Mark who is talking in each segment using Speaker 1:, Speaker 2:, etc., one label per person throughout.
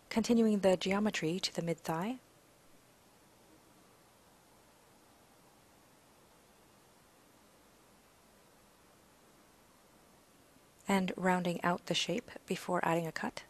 Speaker 1: Continuing the geometry to the mid-thigh. And rounding out the shape before adding a cut.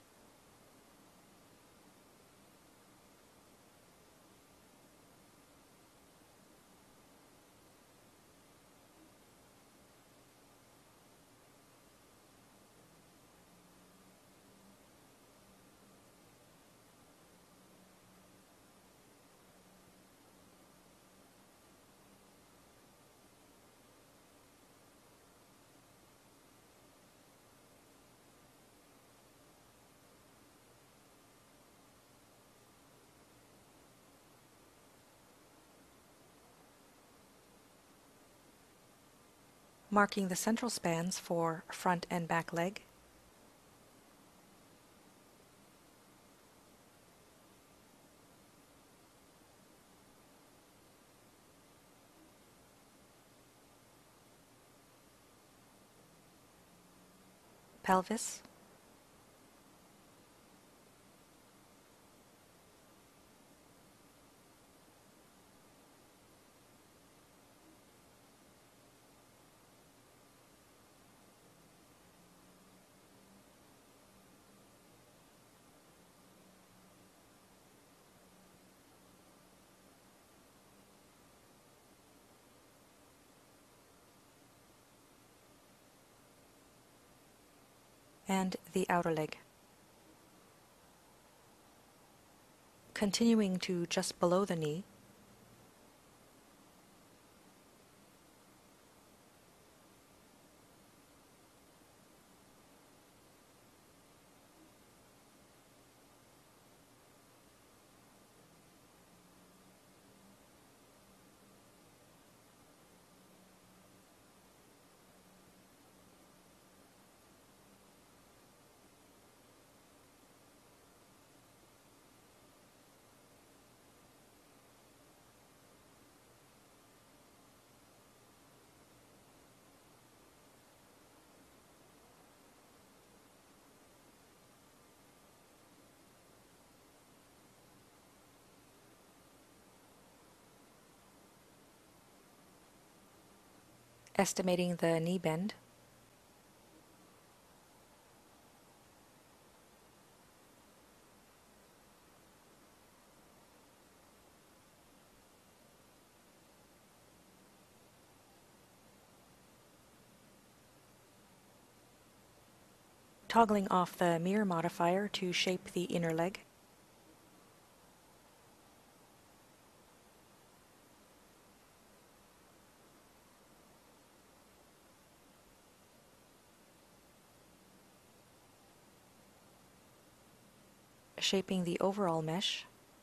Speaker 1: Marking the central spans for front and back leg. Pelvis. And the outer leg. Continuing to just below the knee. Estimating the knee bend. Toggling off the mirror modifier to shape the inner leg. Shaping the overall mesh.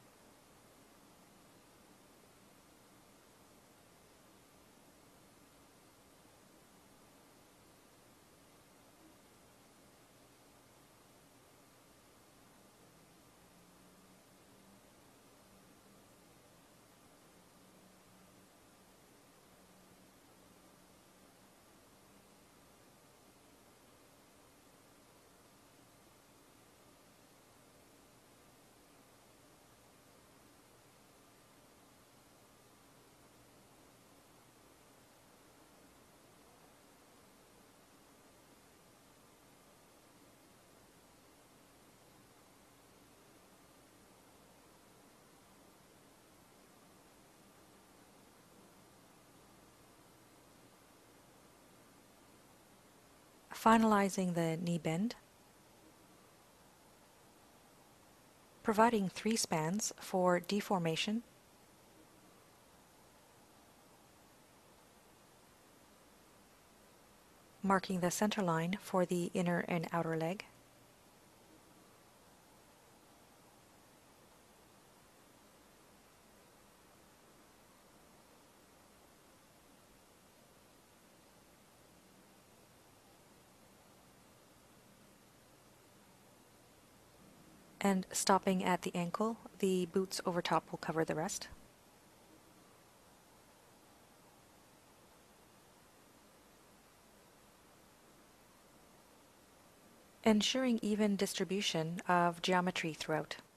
Speaker 1: Finalizing the knee bend. Providing 3 spans for deformation. Marking the center line for the inner and outer leg. And stopping at the ankle, the boots over top will cover the rest. Ensuring even distribution of geometry throughout.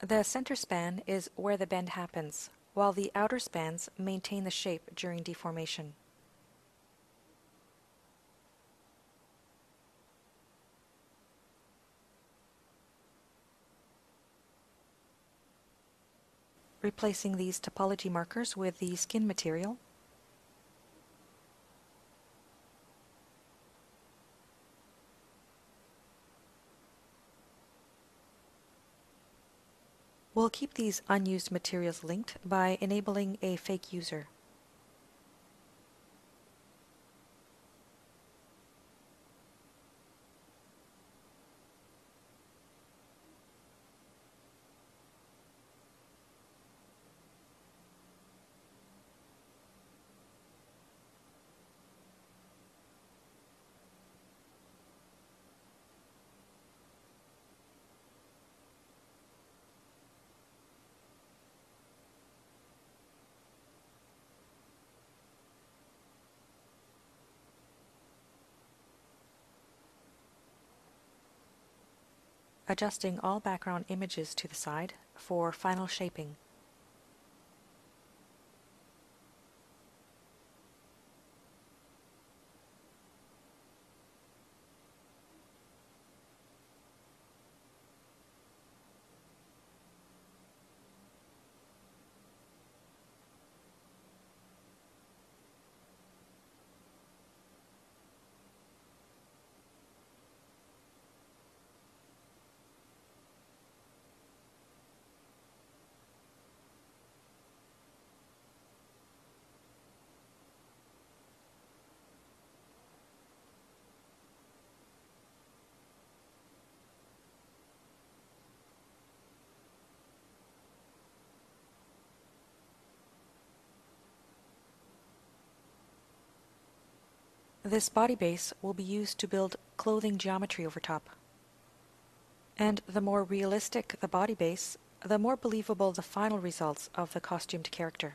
Speaker 1: The center span is where the bend happens, while the outer spans maintain the shape during deformation. Replacing these topology markers with the skin material, we'll keep these unused materials linked by enabling a fake user. Adjusting all background images to the side for final shaping. This body base will be used to build clothing geometry over top. And the more realistic the body base, the more believable the final results of the costumed character.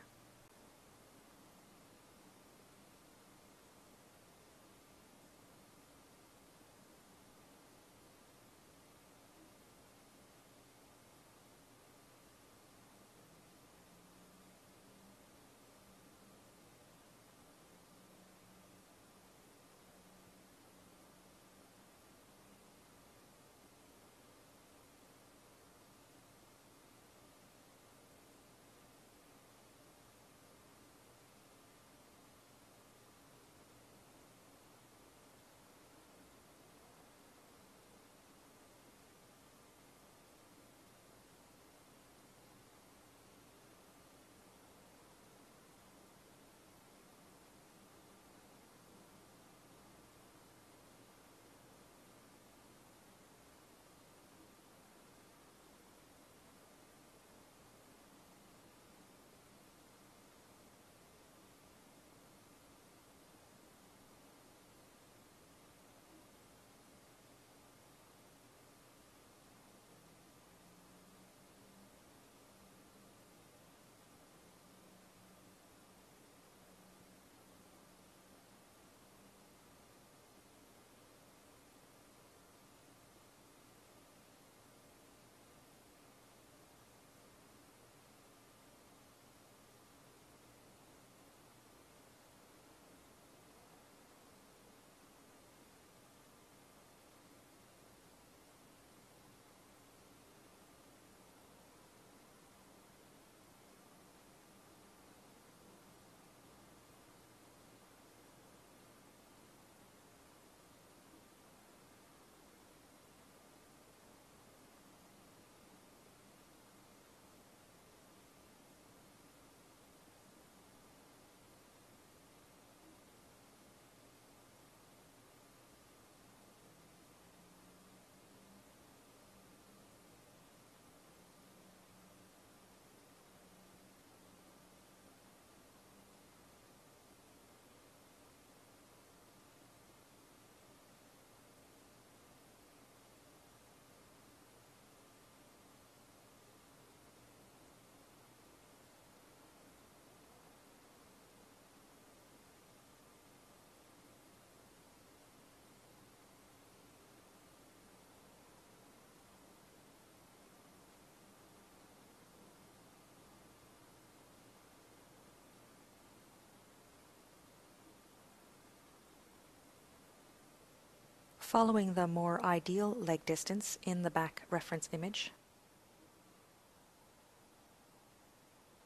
Speaker 1: following the more ideal leg distance in the back reference image.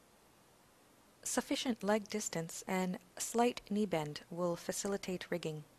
Speaker 1: Sufficient leg distance and slight knee bend will facilitate rigging.